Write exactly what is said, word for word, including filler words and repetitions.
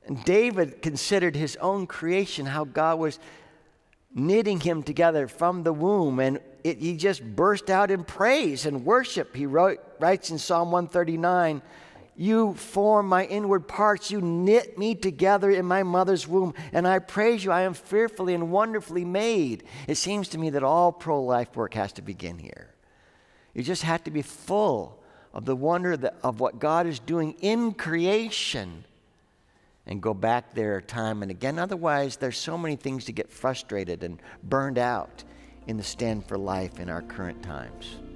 And David considered his own creation, how God was knitting him together from the womb, and it, he just burst out in praise and worship. He wrote, writes in Psalm one thirty-nine, "You form my inward parts, you knit me together in my mother's womb, and I praise you, I am fearfully and wonderfully made." It seems to me that all pro-life work has to begin here. You just have to be full of the wonder that, of what God is doing in creation, and go back there time and again. Otherwise, there's so many things to get frustrated and burned out in the Stand for Life in our current times.